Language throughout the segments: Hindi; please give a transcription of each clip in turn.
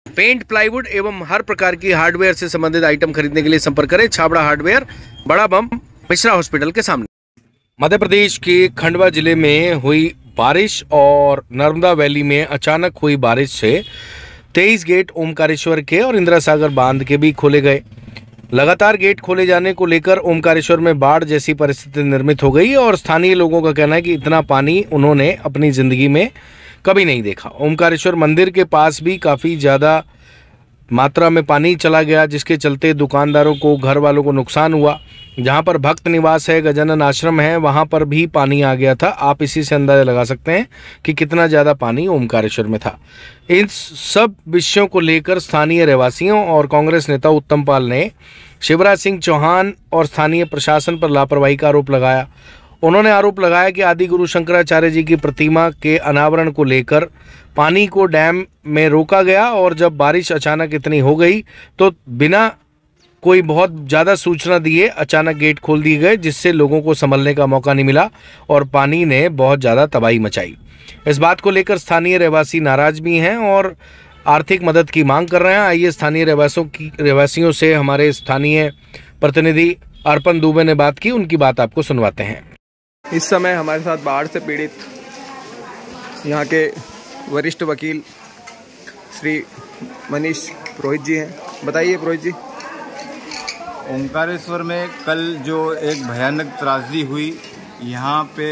पेंट, प्लाईवुड एवं हर प्रकार की हार्डवेयर से संबंधित आइटम खरीदने के लिए संपर्क करें छाबड़ा हार्डवेयर, बड़ा बम, मिश्रा हॉस्पिटल के सामने। मध्य प्रदेश के खंडवा जिले में हुई बारिश और नर्मदा वैली में अचानक हुई बारिश से 23 गेट ओमकारेश्वर के और इंदिरा सागर बांध के भी खोले गए। लगातार गेट खोले जाने को लेकर ओमकारेश्वर में बाढ़ जैसी परिस्थिति निर्मित हो गई और स्थानीय लोगों का कहना है कि इतना पानी उन्होंने अपनी जिंदगी में कभी नहीं देखा। ओमकारेश्वर मंदिर के पास भी काफ़ी ज़्यादा मात्रा में पानी चला गया, जिसके चलते दुकानदारों को, घर वालों को नुकसान हुआ। जहां पर भक्त निवास है, गजानन आश्रम है, वहां पर भी पानी आ गया था। आप इसी से अंदाजा लगा सकते हैं कि कितना ज़्यादा पानी ओमकारेश्वर में था। इन सब विषयों को लेकर स्थानीय रहवासियों और कांग्रेस नेता उत्तम पाल ने शिवराज सिंह चौहान और स्थानीय प्रशासन पर लापरवाही का आरोप लगाया। उन्होंने आरोप लगाया कि आदि गुरु शंकराचार्य जी की प्रतिमा के अनावरण को लेकर पानी को डैम में रोका गया और जब बारिश अचानक इतनी हो गई तो बिना कोई बहुत ज़्यादा सूचना दिए अचानक गेट खोल दिए गए, जिससे लोगों को संभलने का मौका नहीं मिला और पानी ने बहुत ज़्यादा तबाही मचाई। इस बात को लेकर स्थानीय रहवासी नाराज भी हैं और आर्थिक मदद की मांग कर रहे हैं। आइए स्थानीय रहवासियों से हमारे स्थानीय प्रतिनिधि अर्पण दुबे ने बात की, उनकी बात आपको सुनवाते हैं। इस समय हमारे साथ बाढ़ से पीड़ित यहाँ के वरिष्ठ वकील श्री मनीष पुरोहित जी हैं। बताइए पुरोहित जी। ओमकारेश्वर में कल जो एक भयानक त्रासदी हुई, यहाँ पे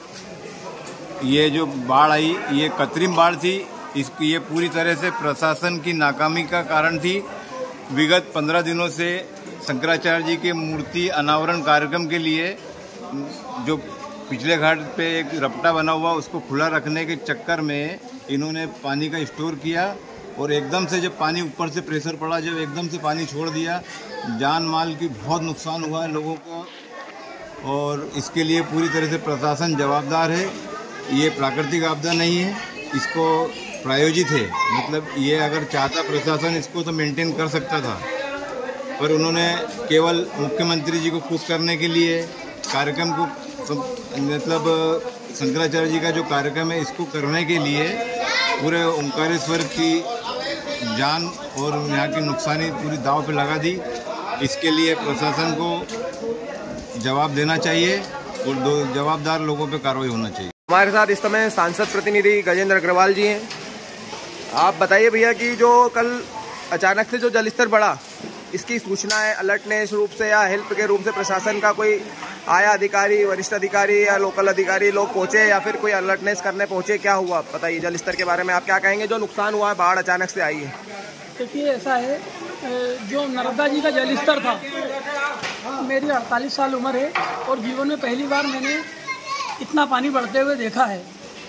ये जो बाढ़ आई, ये कृत्रिम बाढ़ थी। ये पूरी तरह से प्रशासन की नाकामी का कारण थी। विगत 15 दिनों से शंकराचार्य जी के मूर्ति अनावरण कार्यक्रम के लिए जो पिछले घाट पे एक रपटा बना हुआ, उसको खुला रखने के चक्कर में इन्होंने पानी का स्टोर किया और एकदम से जब पानी ऊपर से प्रेशर पड़ा, जब एकदम से पानी छोड़ दिया, जान माल की बहुत नुकसान हुआ है लोगों को और इसके लिए पूरी तरह से प्रशासन जवाबदार है। ये प्राकृतिक आपदा नहीं है, इसको प्रायोजित है। मतलब ये अगर चाहता प्रशासन इसको तो मेंटेन कर सकता था, पर उन्होंने केवल मुख्यमंत्री जी को खुश करने के लिए कार्यक्रम को, मतलब शंकराचार्य जी का जो कार्यक्रम है इसको करने के लिए पूरे ओमकारेश्वर की जान और यहाँ की नुकसानी पूरी दांव पे लगा दी। इसके लिए प्रशासन को जवाब देना चाहिए और जवाबदार लोगों पे कार्रवाई होना चाहिए। हमारे साथ इस समय सांसद प्रतिनिधि गजेंद्र अग्रवाल जी हैं। आप बताइए भैया कि जो कल अचानक से जो जलस्तर बढ़ा, इसकी सूचना है अलर्टनेस रूप से या हेल्प के रूप से प्रशासन का कोई आया अधिकारी, वरिष्ठ अधिकारी या लोकल अधिकारी लोग पहुंचे या फिर कोई अलर्टनेस करने पहुंचे, क्या हुआ बताइए। जलस्तर के बारे में आप क्या कहेंगे, जो नुकसान हुआ है, बाढ़ अचानक से आई है। देखिए ऐसा है, जो नर्मदा जी का जलस्तर था, मेरी 48 साल उम्र है और जीवन में पहली बार मैंने इतना पानी बढ़ते हुए देखा है।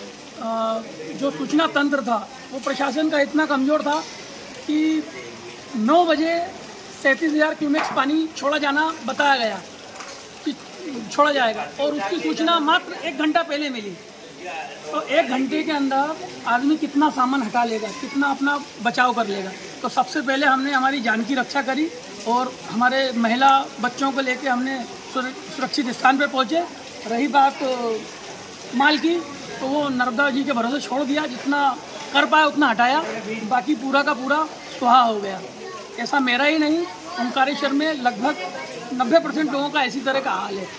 जो सूचना तंत्र था वो प्रशासन का इतना कमज़ोर था कि 9 बजे 37,000 क्यूमेक्स पानी छोड़ा जाना बताया गया कि छोड़ा जाएगा और उसकी सूचना मात्र 1 घंटा पहले मिली। तो 1 घंटे के अंदर आदमी कितना सामान हटा लेगा, कितना अपना बचाव कर लेगा। तो सबसे पहले हमने हमारी जान की रक्षा करी और हमारे महिला बच्चों को लेके हमने सुरक्षित स्थान पर पहुँचे। रही बात माल की, तो वो नर्मदा जी के भरोसे छोड़ दिया, जितना कर पाया उतना हटाया, बाकी पूरा का पूरा सुहा हो गया। ऐसा मेरा ही नहीं, ओमकारेश्वर में लगभग 90% लोगों का इसी तरह का हाल है।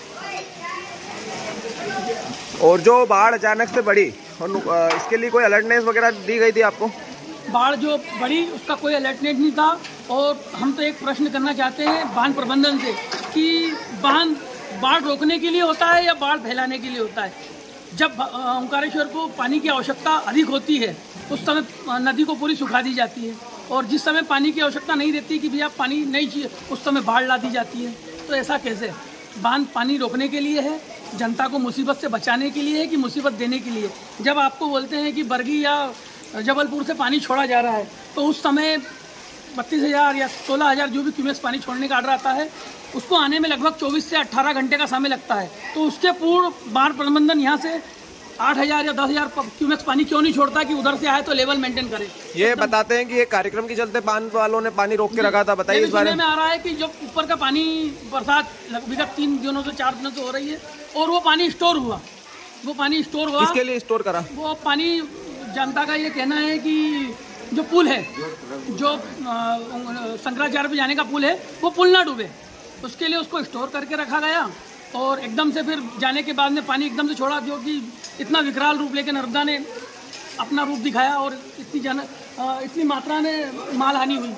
और जो बाढ़ अचानक से बढ़ी और इसके लिए कोई अलर्टनेस वगैरह दी गई थी आपको? बाढ़ जो बढ़ी उसका कोई अलर्टनेस नहीं था और हम तो एक प्रश्न करना चाहते हैं बांध प्रबंधन से कि बांध बाढ़ रोकने के लिए होता है या बाढ़ फैलाने के लिए होता है। जब ओमकारेश्वर को पानी की आवश्यकता अधिक होती है उस समय नदी को पूरी सुखा दी जाती है और जिस समय पानी की आवश्यकता नहीं रहती कि भैया पानी नहीं चाहिए, उस समय बाढ़ ला दी जाती है। तो ऐसा कैसे? बांध पानी रोकने के लिए है, जनता को मुसीबत से बचाने के लिए है कि मुसीबत देने के लिए? जब आपको बोलते हैं कि बरगी या जबलपुर से पानी छोड़ा जा रहा है तो उस समय 32,000 या 16,000 जो भी क्यूमेक्स पानी छोड़ने का आर्डर आता है, उसको आने में लगभग 24 से 18 घंटे का समय लगता है। तो उसके पूर्व बाढ़ प्रबंधन यहाँ से 8,000 या 10,000 क्यूमेक्स पानी क्यों नहीं छोड़ता कि उधर से आए तो लेवल मेंटेन करे? ये बताते हैं कि ये कार्यक्रम के चलते बांध वालों ने पानी रोक के रखा था, बताइए इस बारे में। आ रहा है कि जो ऊपर का पानी बरसात विगत 3 दिनों से 4 दिनों से हो रही है और वो पानी स्टोर हुआ, किसके लिए स्टोर करा? वो पानी जनता का ये कहना है कि जो पुल है, जो शंकराचार्य पे जाने का पुल है, वो पुल ना डूबे, उसके लिए उसको स्टोर करके रखा गया। और एकदम से फिर जाने के बाद में पानी एकदम से छोड़ा, जो कि इतना विकराल रूप लेके नर्मदा ने अपना रूप दिखाया और इतनी मात्रा में मालहानि हुई।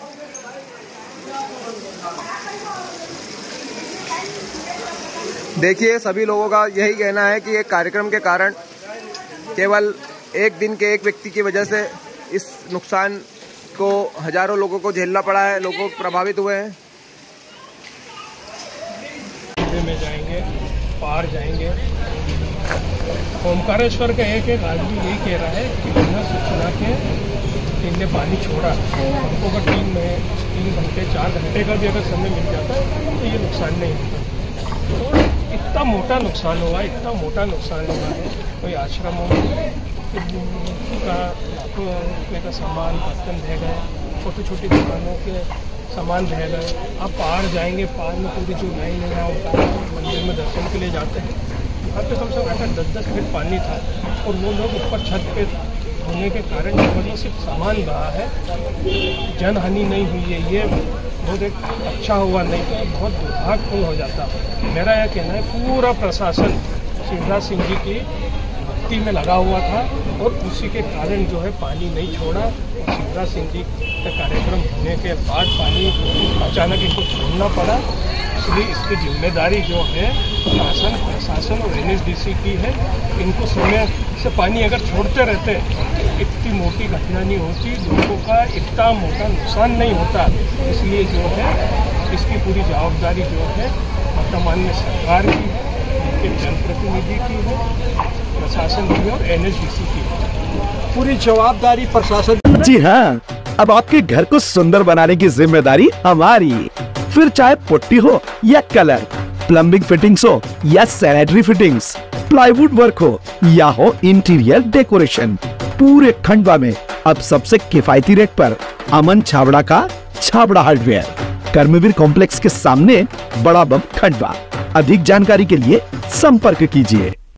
देखिए, सभी लोगों का यही कहना है कि एक कार्यक्रम के कारण केवल एक दिन के एक व्यक्ति की वजह से इस नुकसान को हजारों लोगों को झेलना पड़ा है, लोग प्रभावित हुए हैं। में जाएंगे, पार जाएंगे। ओमकारेश्वर का एक आदमी यही कह रहा है कि बिना सूचना के इनने पानी छोड़ा। हमको अगर 3 घंटे 4 घंटे का भी अगर समय मिल जाता तो ये नुकसान नहीं होता। और इतना मोटा नुकसान हुआ है। कोई आश्रमों का लाखों रुपये का सामान, बर्तन रह गए, छोटी छोटी दुकानों के सामान रह गए। आप पहाड़ जाएंगे, पहाड़ में पूरी जो लाइन है यहाँ मंदिर में दर्शन के लिए जाते हैं, वहाँ पे कम से कम 10-10 फीट पानी था। और वो लोग ऊपर छत पे होने के कारण मतलब सिर्फ सामान बहा है, जनहानि नहीं हुई है। ये बहुत एक अच्छा हुआ, नहीं तो बहुत दुर्भाग्यपूर्ण हो जाता। मेरा यह कहना है पूरा प्रशासन शिवराज सिंह जी की भक्ति में लगा हुआ था और उसी के कारण जो है पानी नहीं छोड़ा। और शिवराज सिंह जी का कार्यक्रम होने के बाद पानी अचानक इनको छोड़ना पड़ा, इसलिए इसकी जिम्मेदारी जो है प्रशासन और NSDC की है। इनको समय से पानी अगर छोड़ते रहते इतनी मोटी घटना नहीं होती, लोगों का इतना मोटा नुकसान नहीं होता। इसलिए जो है इसकी पूरी जवाबदारी जो है वर्तमान में सरकार की है, उनके जनप्रतिनिधि की है, प्रशासन की और NSDC की है। पूरी जवाबदारी प्रशासन। जी हाँ, अब आपके घर को सुंदर बनाने की जिम्मेदारी हमारी। फिर चाहे पुट्टी हो या कलर, प्लम्बिंग फिटिंग्स हो या सैनिटरी फिटिंग्स, प्लाईवुड वर्क हो या हो इंटीरियर डेकोरेशन, पूरे खंडवा में अब सबसे किफायती रेट पर अमन छाबड़ा का छाबड़ा हार्डवेयर, कर्मवीर कॉम्प्लेक्स के सामने, बड़ा बम, खंडवा। अधिक जानकारी के लिए संपर्क कीजिए।